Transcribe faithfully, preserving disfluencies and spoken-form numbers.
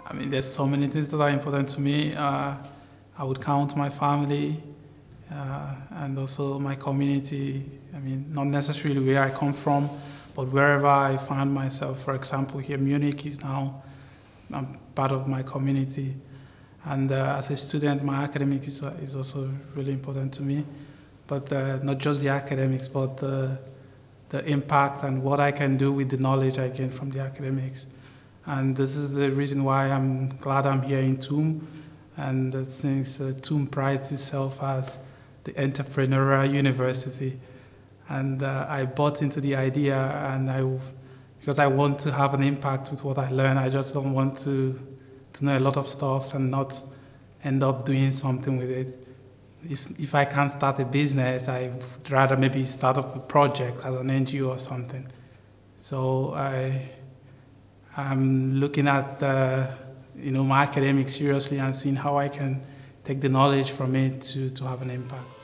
I mean, there's so many things that are important to me. Uh, I would count my family uh, and also my community. I mean, not necessarily where I come from, but wherever I find myself. For example, here Munich is now um, part of my community. And uh, as a student, my academics is, uh, is also really important to me. But uh, not just the academics, but the, the impact and what I can do with the knowledge I gain from the academics. And this is the reason why I'm glad I'm here in TUM. And uh, since uh, TUM prides itself as the entrepreneurial university. And uh, I bought into the idea, and I, because I want to have an impact with what I learn. I just don't want to, to know a lot of stuff and not end up doing something with it. If, if I can't start a business, I'd rather maybe start up a project as an N G O or something. So I, I'm looking at uh, you know, my academics seriously and seeing how I can take the knowledge from it to, to have an impact.